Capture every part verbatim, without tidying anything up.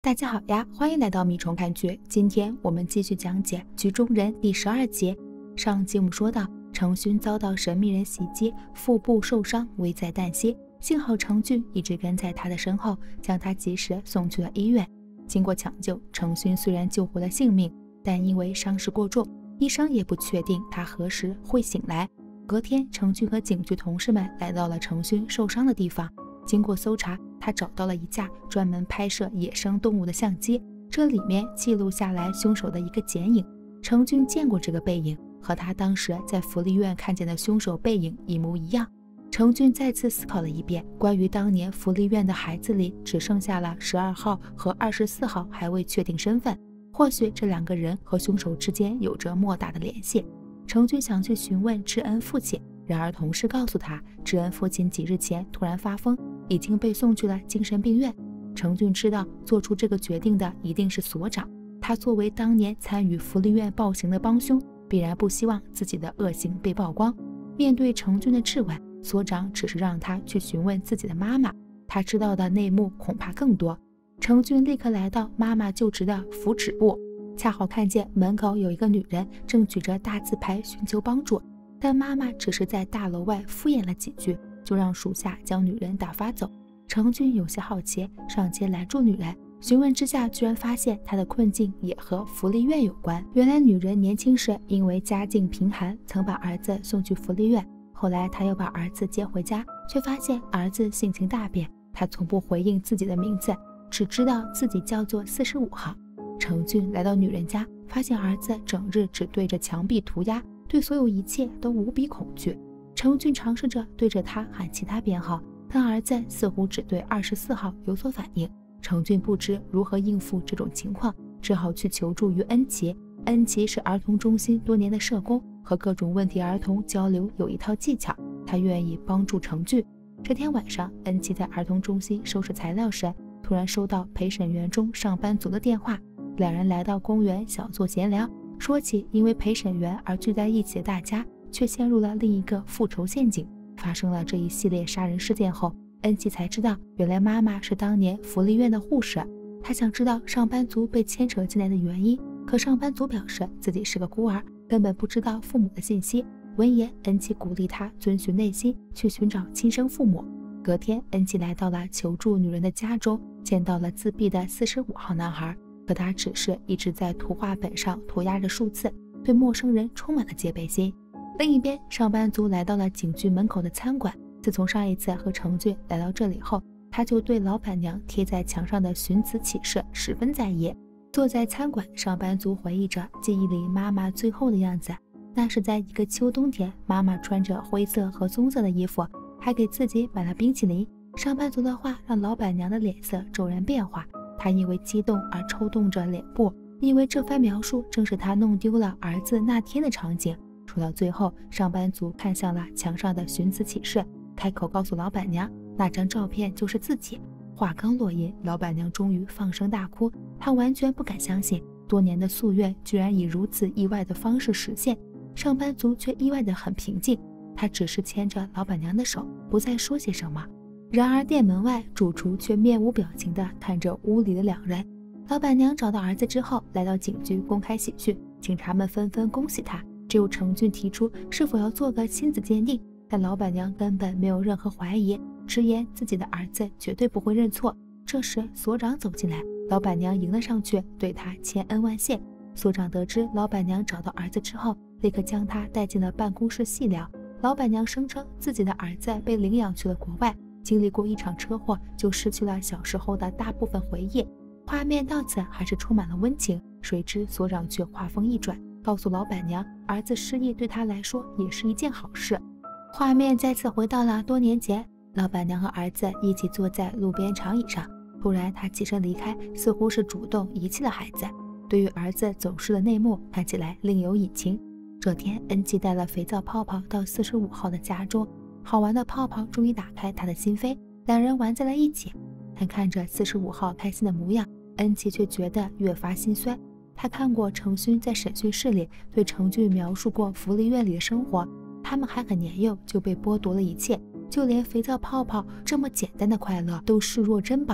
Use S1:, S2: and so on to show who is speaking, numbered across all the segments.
S1: 大家好呀，欢迎来到米虫看剧。今天我们继续讲解《局中人》第十二集。上集我们说到，程勋遭到神秘人袭击，腹部受伤，危在旦夕。幸好程俊一直跟在他的身后，将他及时送去了医院。经过抢救，程勋虽然救回了性命，但因为伤势过重，医生也不确定他何时会醒来。隔天，程俊和警局同事们来到了程勋受伤的地方。经过搜查，他找到了一架专门拍摄野生动物的相机，这里面记录下来凶手的一个剪影。程俊见过这个背影，和他当时在福利院看见的凶手背影一模一样。程俊再次思考了一遍，关于当年福利院的孩子里只剩下了十二号和二十四号还未确定身份，或许这两个人和凶手之间有着莫大的联系。程俊想去询问知恩父亲，然而同事告诉他，知恩父亲几日前突然发疯，已经被送去了精神病院。程俊知道做出这个决定的一定是所长，他作为当年参与福利院暴行的帮凶，必然不希望自己的恶行被曝光。面对程俊的质问，所长只是让他去询问自己的妈妈，他知道的内幕恐怕更多。程俊立刻来到妈妈就职的福祉部，恰好看见门口有一个女人正举着大字牌寻求帮助，但妈妈只是在大楼外敷衍了几句，就让属下将女人打发走。程俊有些好奇，上前拦住女人，询问之下居然发现她的困境也和福利院有关。原来女人年轻时因为家境贫寒，曾把儿子送去福利院，后来她又把儿子接回家，却发现儿子性情大变，她从不回应自己的名字，只知道自己叫做四十五号。程俊来到女人家，发现儿子整日只对着墙壁涂鸦，对所有一切都无比恐惧。程俊尝试着对着他喊其他编号，但儿子似乎只对二十四号有所反应。程俊不知如何应付这种情况，只好去求助于恩琪。恩琪是儿童中心多年的社工，和各种问题儿童交流有一套技巧，他愿意帮助程俊。这天晚上，恩琪在儿童中心收拾材料时，突然收到陪审员中上班族的电话，两人来到公园小坐闲聊，说起因为陪审员而聚在一起的大家却陷入了另一个复仇陷阱。发生了这一系列杀人事件后，恩琪才知道原来妈妈是当年福利院的护士。她想知道上班族被牵扯进来的原因，可上班族表示自己是个孤儿，根本不知道父母的信息。闻言，恩琪鼓励她遵循内心，去寻找亲生父母。隔天，恩琪来到了求助女人的家中，见到了自闭的四十五号男孩，可他只是一直在图画本上涂鸦着数字，对陌生人充满了戒备心。另一边，上班族来到了警局门口的餐馆。自从上一次和程俊来到这里后，他就对老板娘贴在墙上的寻子启事十分在意。坐在餐馆，上班族回忆着记忆里妈妈最后的样子，那是在一个秋冬天，妈妈穿着灰色和棕色的衣服，还给自己买了冰淇淋。上班族的话让老板娘的脸色骤然变化，她因为激动而抽动着脸部，因为这番描述正是她弄丢了儿子那天的场景。说到最后，上班族看向了墙上的寻子启事，开口告诉老板娘那张照片就是自己。话刚落音，老板娘终于放声大哭，她完全不敢相信多年的夙愿居然以如此意外的方式实现。上班族却意外的很平静，他只是牵着老板娘的手，不再说些什么。然而店门外，主厨却面无表情地看着屋里的两人。老板娘找到儿子之后，来到警局公开喜讯，警察们纷纷恭喜他。只有程俊提出是否要做个亲子鉴定，但老板娘根本没有任何怀疑，直言自己的儿子绝对不会认错。这时所长走进来，老板娘迎了上去，对他千恩万谢。所长得知老板娘找到儿子之后，立刻将他带进了办公室细聊。老板娘声称自己的儿子被领养去了国外，经历过一场车祸，就失去了小时候的大部分回忆。画面到此还是充满了温情，谁知所长却话锋一转，告诉老板娘儿子失忆对他来说也是一件好事。画面再次回到了多年前，老板娘和儿子一起坐在路边长椅上，突然他起身离开，似乎是主动遗弃了孩子。对于儿子走失的内幕，看起来另有隐情。这天，恩琪带了肥皂泡泡到四十五号的家中，好玩的泡泡终于打开他的心扉，两人玩在了一起。但看着四十五号开心的模样，恩琪却觉得越发心酸。他看过程勋在审讯室里对程俊描述过福利院里的生活，他们还很年幼就被剥夺了一切，就连肥皂泡泡这么简单的快乐都视若珍宝。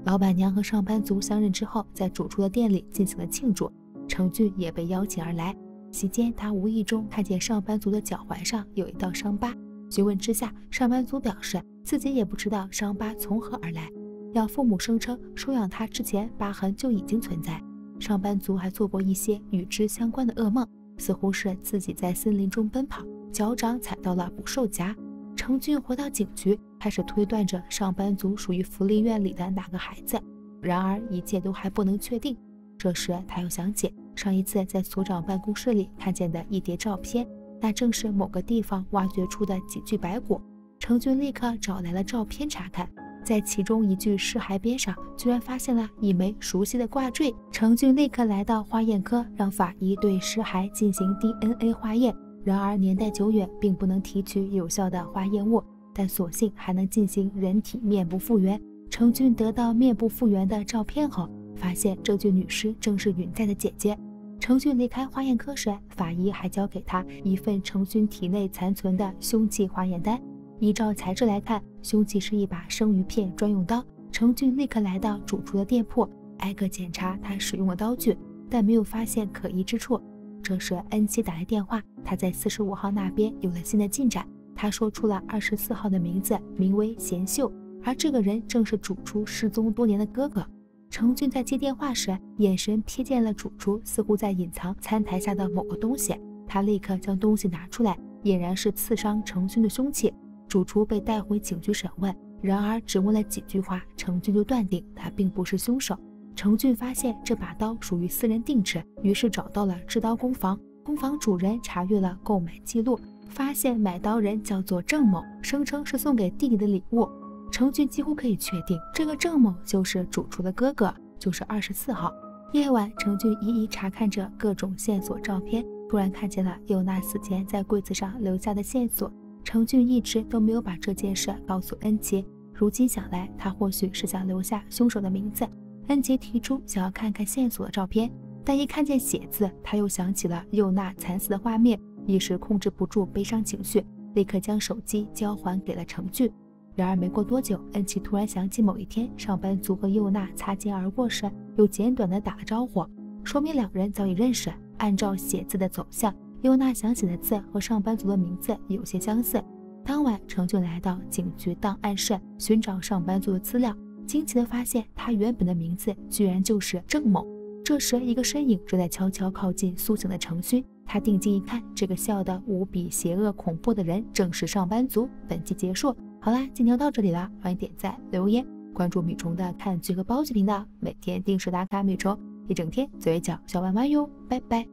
S1: 老板娘和上班族相认之后，在主厨的店里进行了庆祝，程俊也被邀请而来。席间，他无意中看见上班族的脚踝上有一道伤疤，询问之下，上班族表示自己也不知道伤疤从何而来，要父母声称收养他之前疤痕就已经存在。上班族还做过一些与之相关的噩梦，似乎是自己在森林中奔跑，脚掌踩到了捕兽夹。程俊回到警局，开始推断着上班族属于福利院里的哪个孩子，然而一切都还不能确定。这时他又想起上一次在所长办公室里看见的一叠照片，那正是某个地方挖掘出的几具白骨。程俊立刻找来了照片查看，在其中一具尸骸边上居然发现了一枚熟悉的挂坠。程俊立刻来到化验科，让法医对尸骸进行 D N A 化验，然而年代久远，并不能提取有效的化验物，但所幸还能进行人体面部复原。程俊得到面部复原的照片后，发现这具女尸正是允在的姐姐。程俊离开化验科时，法医还交给他一份程俊体内残存的凶器化验单。依照材质来看，凶器是一把生鱼片专用刀。程俊立刻来到主厨的店铺，挨个检查他使用的刀具，但没有发现可疑之处。这时恩熙打来电话，他在四十五号那边有了新的进展。他说出了二十四号的名字，名为贤秀，而这个人正是主厨失踪多年的哥哥。程俊在接电话时，眼神瞥见了主厨似乎在隐藏餐台下的某个东西，他立刻将东西拿出来，俨然是刺伤程俊的凶器。主厨被带回警局审问，然而只问了几句话，程俊就断定他并不是凶手。程俊发现这把刀属于私人定制，于是找到了制刀工坊。工坊主人查阅了购买记录，发现买刀人叫做郑某，声称是送给弟弟的礼物。程俊几乎可以确定，这个郑某就是主厨的哥哥，就是二十四号。夜晚，程俊一一查看着各种线索照片，突然看见了佑娜死前在柜子上留下的线索。程俊一直都没有把这件事告诉恩琪，如今想来，他或许是想留下凶手的名字。恩琪提出想要看看线索的照片，但一看见写字，他又想起了佑娜惨死的画面，一时控制不住悲伤情绪，立刻将手机交还给了程俊。然而没过多久，恩琪突然想起某一天上班族和佑娜擦肩而过时，又简短的打了招呼，说明两人早已认识。按照写字的走向，佑娜想起的字和上班族的名字有些相似。当晚，程俊来到警局档案室寻找上班族的资料，惊奇地发现他原本的名字居然就是郑某。这时，一个身影正在悄悄靠近苏醒的程勋，他定睛一看，这个笑得无比邪恶恐怖的人正是上班族。本期结束，好啦，今天就到这里了，欢迎点赞留言关注米虫的看剧和包剧频道，每天定时打卡米虫，一整天嘴角小弯弯哟，拜拜。